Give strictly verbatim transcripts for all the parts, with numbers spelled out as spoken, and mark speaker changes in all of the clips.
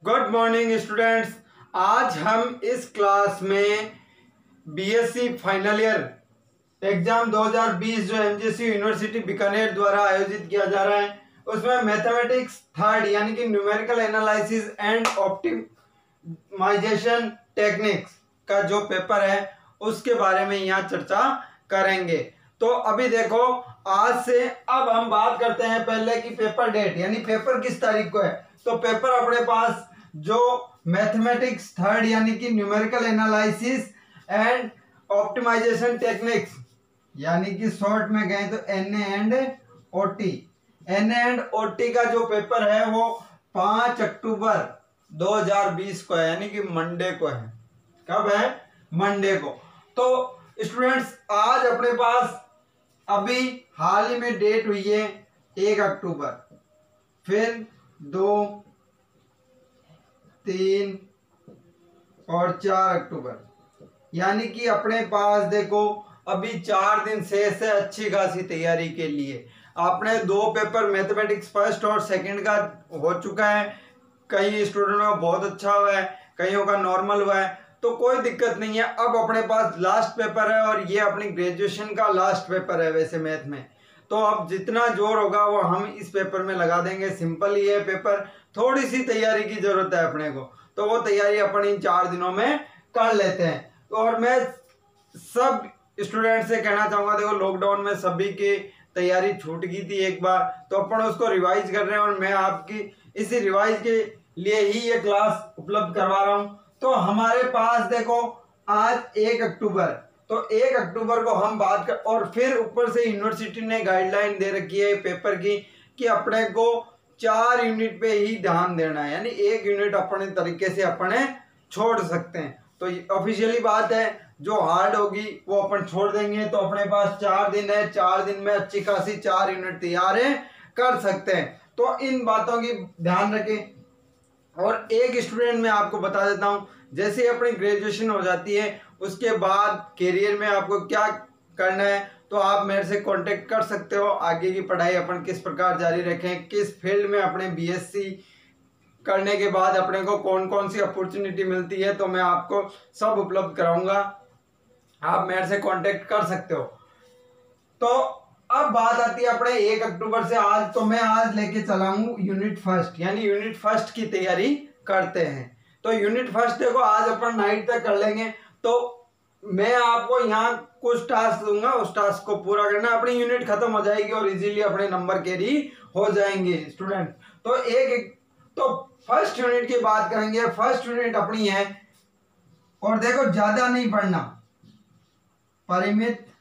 Speaker 1: Good morning students. आज हम इस क्लास में बीएससी फाइनल ईयर एग्जाम दो हज़ार बीस जो एमजीसी यूनिवर्सिटी बीकानेर द्वारा आयोजित किया जा रहा है उसमें मैथमेटिक्स थर्ड यानी कि numerical analysis and optimization techniques का जो पेपर है उसके बारे में यहाँ चर्चा करेंगे। तो अभी देखो, आज से अब हम बात करते हैं पहले की पेपर डेट यानी पेपर किस तारीख को है। तो पेपर अपने पास जो मैथमेटिक्स थर्ड यानी कि numerical analysis and optimization techniques यानी कि शॉर्ट में गए तो N and OT N and OT का जो पेपर है वो पाँच अक्टूबर दो हज़ार बीस को है यानी कि मंडे को है। कब है? मंडे को। तो स्टूडेंट्स आज अपने पास अभी हाल ही में डेट हुई है एक अक्टूबर, फिर दो, तीन और चार अक्टूबर, यानी कि अपने पास देखो अभी चार दिन शेष है अच्छी खासी तैयारी के लिए। आपने दो पेपर मैथमेटिक्स फर्स्ट और सेकंड का हो चुका है, कई स्टूडेंटों का बहुत अच्छा हुआ है, कईयों का नॉर्मल हुआ है, तो कोई दिक्कत नहीं है। अब अपने पास लास्ट पेपर है और ये अपनी ग्रेजुएशन का लास्ट पेपर है वैसे मैथ में। तो अब जितना जोर होगा वो हम इस पेपर में लगा देंगे। सिंपल ही है पेपर, थोड़ी सी तैयारी की जरूरत है अपने को, तो वो तैयारी अपन इन चार दिनों में कर लेते हैं। और मैं सब स्टूडेंट से कहना चाहूँगा, देखो लॉकडाउन में सभी की तैयारी छूट गई थी एक बार, तो अपन उसको रिवाइज कर रहे हैं और मैं आपकी इसी रिवाइज के लिए ही ये क्लास उपलब्ध करवा रहा हूँ। तो हमारे पास देखो आज एक अक्टूबर, तो एक अक्टूबर को हम बात कर, और फिर ऊपर से यूनिवर्सिटी ने गाइडलाइन दे रखी है पेपर की कि अपने को चार यूनिट पे ही ध्यान देना है, यानी एक यूनिट अपने तरीके से अपने छोड़ सकते हैं। तो ऑफिशियली बात है, जो हार्ड होगी वो अपन छोड़ देंगे। तो अपने पास चार दिन है, चार दिन में अच्छी खासी चार यूनिट तैयार है कर सकते हैं। तो इन बातों की ध्यान रखें। और एक स्टूडेंट मैं आपको बता देता हूँ, जैसे ही अपनी ग्रेजुएशन हो जाती है उसके बाद करियर में आपको क्या करना है, तो आप मेरे से कांटेक्ट कर सकते हो। आगे की पढ़ाई अपन किस प्रकार जारी रखें, किस फील्ड में अपने बीएससी करने के बाद अपने को कौन कौन सी अपॉर्चुनिटी मिलती है, तो मैं आपको सब उपलब्ध कराऊंगा। आप मेरे से कांटेक्ट कर सकते हो। तो अब बात आती है अपने एक अक्टूबर से आज, तो मैं आज लेके चला हूँ यूनिट फर्स्ट, यानी यूनिट फर्स्ट की तैयारी करते हैं। तो यूनिट फर्स्ट देखो आज अपन नाइट तक कर लेंगे। तो मैं आपको यहाँ कुछ टास्क दूंगा, उस टास्क को पूरा करना, अपनी यूनिट खत्म हो जाएगी और इजीली अपने नंबर कैरी हो जाएंगे स्टूडेंट। तो एक, एक तो फर्स्ट यूनिट की बात करेंगे। फर्स्ट यूनिट अपनी है, और देखो ज्यादा नहीं पढ़ना, परिमित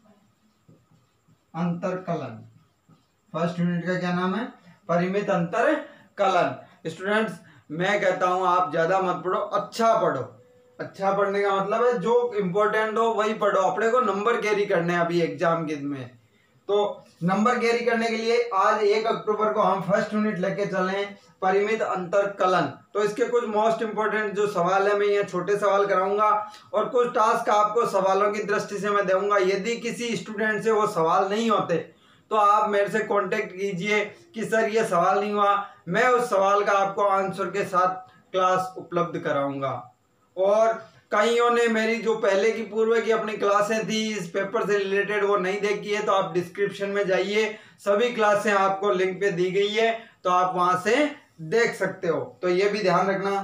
Speaker 1: अंतरकलन। फर्स्ट यूनिट का क्या नाम है? परिमित अंतरकलन। स्टूडेंट्स मैं कहता हूं आप ज्यादा मत पढ़ो, अच्छा पढ़ो। अच्छा पढ़ने का मतलब है जो इम्पोर्टेंट हो वही पढ़ो, अपने को नंबर कैरी करने हैं अभी एग्जाम के में। तो नंबर कैरी करने के लिए आज एक अक्टूबर को हम फर्स्ट यूनिट लेके चले, परिमित अंतरकलन। तो इसके कुछ मोस्ट इंपोर्टेंट जो सवाल है मैं ये छोटे सवाल कराऊंगा और कुछ टास्क आपको सवालों की दृष्टि से मैं दूंगा। यदि किसी स्टूडेंट से वो सवाल नहीं होते तो आप मेरे से कांटेक्ट कीजिए कि सर ये सवाल नहीं हुआ, मैं उस सवाल का आपको आंसर के साथ क्लास उपलब्ध कराऊंगा। और कईयों ने मेरी जो पहले की पूर्व की अपनी क्लासें थी इस पेपर से रिलेटेड वो नहीं देखी है, तो आप डिस्क्रिप्शन में जाइए, सभी क्लासें आपको लिंक पे दी गई है, तो आप वहां से देख सकते हो। तो ये भी ध्यान रखना।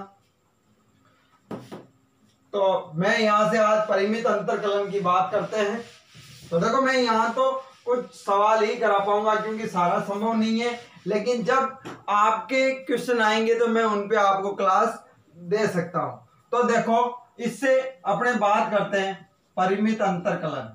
Speaker 1: तो मैं यहां से आज परिमित अंतरकलन की बात करते हैं। तो देखो मैं यहाँ तो कुछ सवाल ही करा पाऊंगा क्योंकि सारा संभव नहीं है, लेकिन जब आपके क्वेश्चन आएंगे तो मैं उन पे आपको क्लास दे सकता हूं। तो देखो इससे अपने बात करते हैं परिमित अंतरकलन।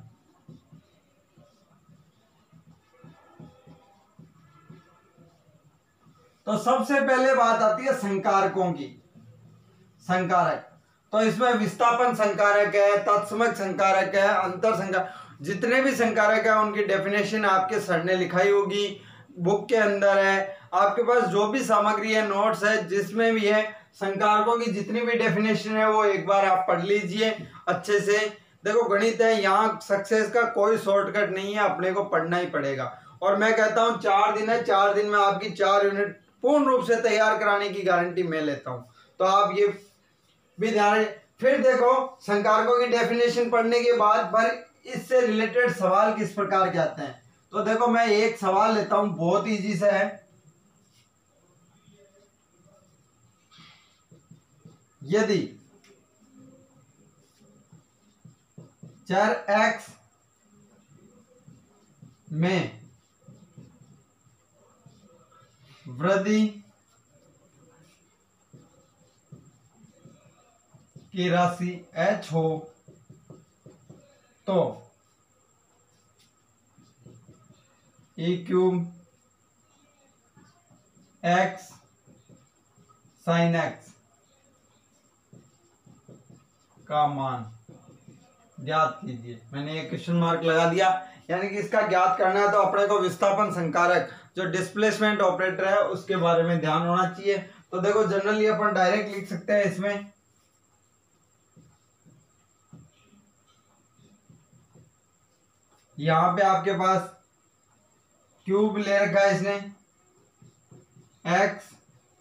Speaker 1: तो सबसे पहले बात आती है संकारकों की। संकारक, तो इसमें विस्थापन संकारक है, तत्समक संकारक है, अंतर संकारक, जितने भी संकारक है उनकी डेफिनेशन आपके सर ने लिखाई होगी, बुक के अंदर है। आपके पास जो भी सामग्री है, नोट्स है, जिसमें भी है संकारकों की जितनी भी डेफिनेशन है वो एक बार आप पढ़ लीजिए अच्छे से। देखो गणित है, यहाँ सक्सेस का कोई शॉर्टकट नहीं है, अपने को पढ़ना ही पड़ेगा। और मैं कहता हूँ चार दिन है, चार दिन में आपकी चार यूनिट पूर्ण रूप से तैयार कराने की गारंटी मैं लेता हूँ। तो आप ये भी ध्यान रखें। फिर देखो संकारकों की डेफिनेशन पढ़ने के बाद पर इससे रिलेटेड सवाल किस प्रकार के आते हैं। तो देखो मैं एक सवाल लेता हूं, बहुत इजी सा है। यदि चर x में वृद्धि की राशि h हो तो e cube x sine x का मान ज्ञात कीजिए। मैंने एक क्वेश्चन मार्क लगा दिया, यानी कि इसका ज्ञात करना है तो अपने को विस्थापन संकारक जो डिस्प्लेसमेंट ऑपरेटर है उसके बारे में ध्यान होना चाहिए। तो देखो जनरली अपन डायरेक्ट लिख सकते हैं इसमें, यहां पे आपके पास क्यूब ले रखा है इसने x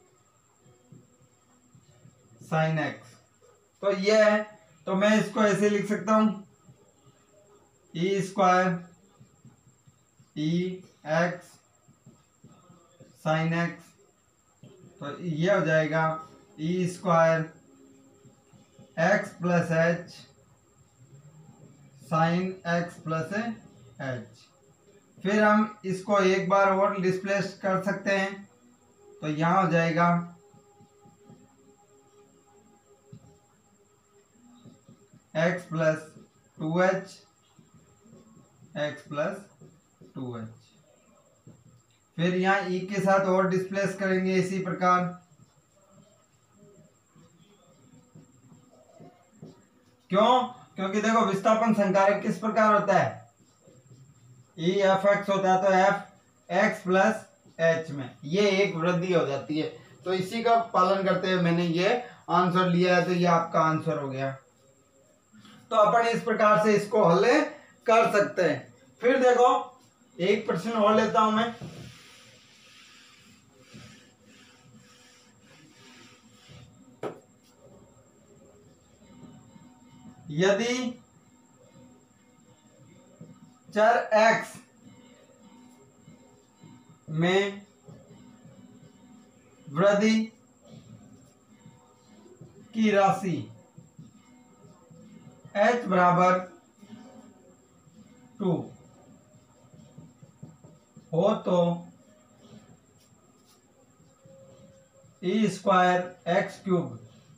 Speaker 1: साइन x, तो ये है, तो मैं इसको ऐसे लिख सकता हूं E square E X sine X, तो ये हो जाएगा E square X plus H sine X plus H. फिर हम इसको एक बार और डिस्प्लेस कर सकते हैं, तो यहां हो जाएगा X plus two H X plus two H. फिर यहां ई के साथ और डिस्प्लेस करेंगे इसी प्रकार, क्यों? क्योंकि देखो विस्थापन संकारक किस प्रकार होता है, ई एफ एक्स होता है, तो एफ एक्स प्लस एच में ये एक वृद्धि हो जाती है। तो इसी का पालन करते हुए मैंने ये आंसर लिया है, तो ये आपका आंसर हो गया। तो अपन इस प्रकार से इसको हल कर सकते हैं। फिर देखो एक प्रश्न और लेता हूं मैं, यदि चर x में वृद्धि की राशि h बराबर टू हो तो ई स्क्वायर एक्स क्यूब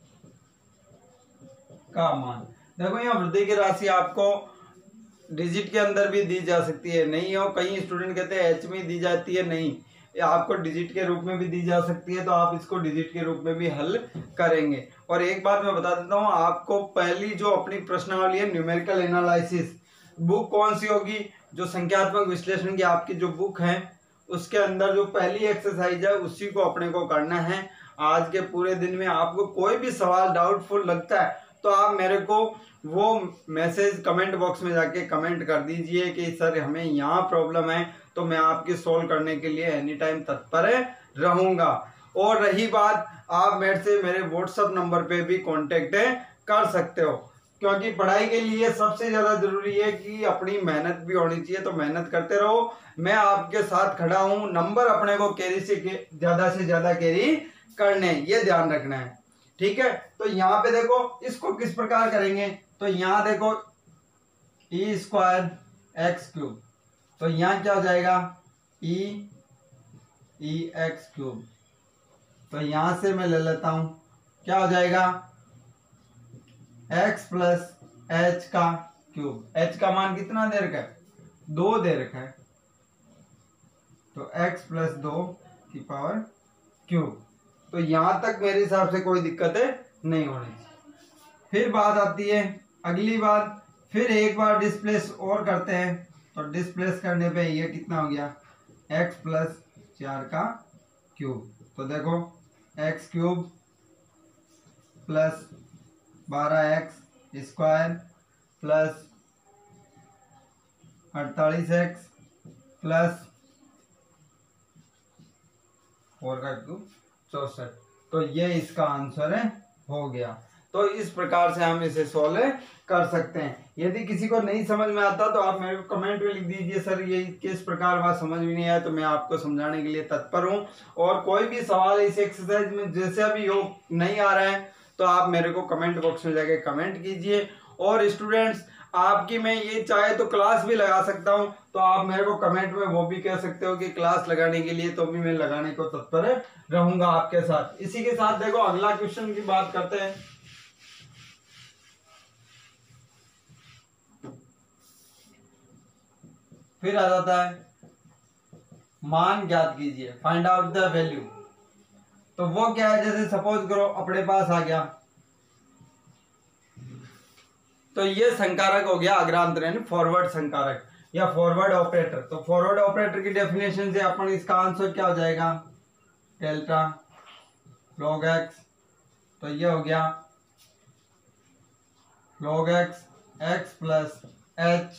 Speaker 1: का मान। देखो यहाँ वृद्धि की राशि आपको डिजिट के अंदर भी दी जा सकती है, नहीं हो कई स्टूडेंट कहते हैं एच में दी जाती है, नहीं, आपको डिजिट के रूप में भी दी जा सकती है, तो आप इसको डिजिट के रूप में भी हल करेंगे। और एक बात मैं बता देता हूँ आपको, पहली जो अपनी प्रश्नावली है न्यूमेरिकल एनालिसिस बुक कौन सी होगी, जो संख्यात्मक विश्लेषण की आपकी जो बुक है उसके अंदर जो पहली एक्सरसाइज है उसी को अपने को करना है। आज के पूरे दिन में आपको कोई भी सवाल डाउटफुल लगता है तो आप मेरे को वो मैसेज कमेंट बॉक्स में जाके कमेंट कर दीजिए कि सर हमें यहाँ प्रॉब्लम है, तो मैं आपकी सोल्व करने के लिए एनी टाइम तत्पर रहूँगा। और रही बात, आप मेरे से मेरे व्हाट्सएप नंबर पे भी कांटेक्ट कर सकते हो, क्योंकि पढ़ाई के लिए सबसे ज़्यादा ज़रूरी है कि अपनी मेहनत भी होनी चाहिए, तो मेहनत करते रहो, मैं आपके साथ खड़ा हूँ। नंबर अपने को कैरी से ज़्यादा से ज़्यादा कैरी करने, ये ध्यान रखना है, ठीक है। तो यहाँ पे देखो इसको किस प्रकार करेंगे, तो यहाँ देखो ई स्क्वायर एक्स क्यूब, तो यहाँ क्या हो जाएगा ई ई एक्स क्यूब, तो यहां से मैं ले लेता हूं, क्या हो जाएगा x प्लस एच का क्यूब। h का मान कितना दे रखा है, दो दे रखा है, तो x प्लस दो की पावर क्यूब। तो यहां तक मेरे हिसाब से कोई दिक्कत नहीं होनी चाहिए। फिर बात आती है अगली बात, फिर एक बार डिस्प्लेस और करते हैं, तो डिस्प्लेस करने पे ये कितना हो गया x प्लस चार का क्यूब। तो देखो एक्स क्यूब प्लस बारह एक्स स्क्वायर प्लस अड़तालीस एक्स प्लस फोर का क्यूब चौसठ। तो ये इसका आंसर है हो गया। तो इस प्रकार से हम इसे सोल्व कर सकते हैं। यदि किसी को नहीं समझ में आता तो आप मेरे को कमेंट में लिख दीजिए सर ये किस प्रकार बात समझ में नहीं आया, तो मैं आपको समझाने के लिए तत्पर हूं। और कोई भी सवाल इस एक्सरसाइज में जैसे भी हो नहीं आ रहा है तो आप मेरे को कमेंट बॉक्स में जाके कमेंट कीजिए। और स्टूडेंट्स आपकी मैं ये चाहे तो क्लास भी लगा सकता हूं, तो आप मेरे को कमेंट में वो भी कह सकते हो कि क्लास लगाने के लिए, तो भी मैं लगाने को तत्पर रहूंगा आपके साथ। इसी के साथ देखो अगला क्वेश्चन की बात करते हैं। फिर आ जाता है मान ज्ञात कीजिए, फाइंड आउट द वैल्यू। तो वो क्या है, जैसे सपोज करो अपने पास आ गया, तो ये संकारक हो गया अग्रांतर यानी फॉरवर्ड संकारक या फॉरवर्ड ऑपरेटर। तो फॉरवर्ड ऑपरेटर की डेफिनेशन से अपन इसका आंसर क्या हो जाएगा, डेल्टा log x। तो ये हो गया log x x plus H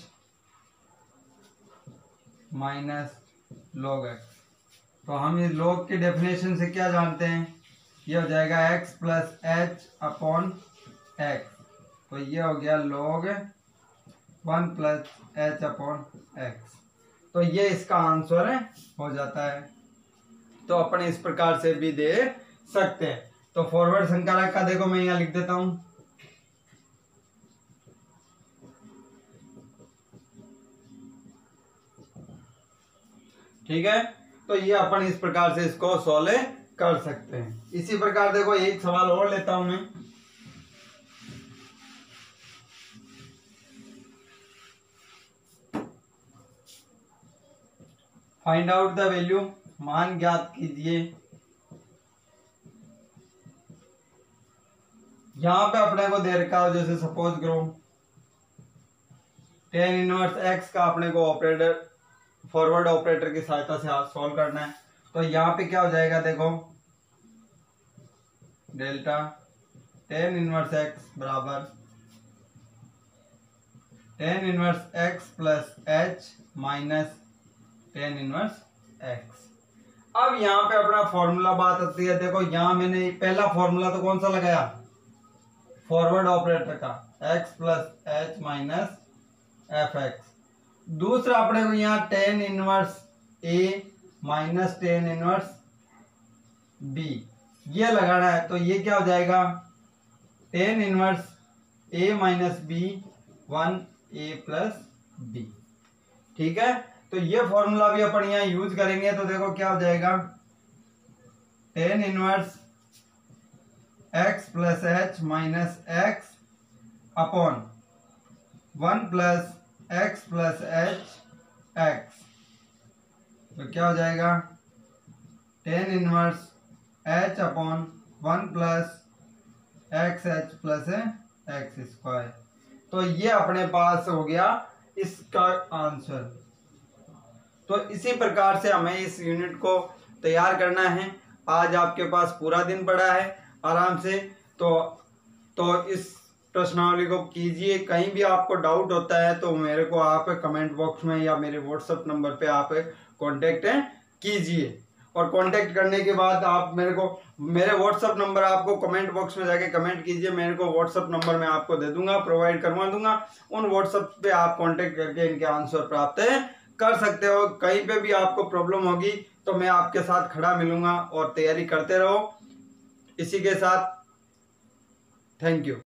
Speaker 1: minus log x। तो हम इस log की डेफिनेशन से क्या जानते हैं, ये हो जाएगा x plus H upon X. तो ये हो गया log one plus H upon X. तो ये इसका आंसर है हो जाता है। तो अपन इस प्रकार से भी दे सकते हैं। तो फॉरवर्ड संकारक का देखो मैं यहाँ लिख देता हूं, ठीक है। तो ये अपन इस प्रकार से इसको सॉल्व कर सकते हैं। इसी प्रकार देखो एक सवाल और लेता हूं मैं। फाइंड आउट द वैल्यू, मान ज्ञात कीजिए। यहां पे अपने को दे रखा हो, जैसे सपोज करो टेन इनवर्स एक्स का अपने को ऑपरेटर फॉरवर्ड ऑपरेटर की सहायता से सॉल्व करना है। तो यहाँ पे क्या हो जाएगा देखो, डेल्टा टेन इनवर्स एक्स बराबर ten inverse X plus H minus ten inverse X. अब यहाँ पे अपना फॉर्मूला बात आती है। देखो यहाँ मैंने पहला फॉर्मूला तो कौन सा लगाया, फॉरवर्ड ऑपरेटर का, x plus H minus F X. दूसरा अपने को यहाँ ten inverse A minus ten inverse B ये लगाना है। तो ये क्या हो जाएगा, ten inverse A minus B one A plus B, ठीक है। तो ये फॉर्मूला भी अपन यहाँ यूज करेंगे। तो देखो क्या हो जाएगा, ten inverse X plus H minus X upon one plus X plus H X. तो क्या हो जाएगा, ten inverse H upon one plus X H plus X square. तो ये अपने पास हो गया इसका आंसर। तो इसी प्रकार से हमें इस यूनिट को तैयार करना है। आज आपके पास पूरा दिन पड़ा है आराम से। तो तो इस प्रश्नावली को कीजिए। कहीं भी आपको डाउट होता है तो मेरे को आप कमेंट बॉक्स में या मेरे व्हाट्सएप नंबर पे आप कांटेक्ट कीजिए। और कांटेक्ट करने के बाद आप मेरे को मेरे व्हाट्सएप नंबर आपको कमेंट बॉक्स में जाके कमेंट कीजिए। मेरे को व्हाट्सएप नंबर मैं आपको दे दूंगा, प्रोवाइड करवा दूंगा। उन व्हाट्सएप पे आप कांटेक्ट करके इनके आंसर प्राप्त कर सकते हो। कहीं पे भी आपको प्रॉब्लम होगी तो मैं आपके साथ खड़ा मिलूंगा और तैयारी करते रहो। इसी के साथ थैंक यू।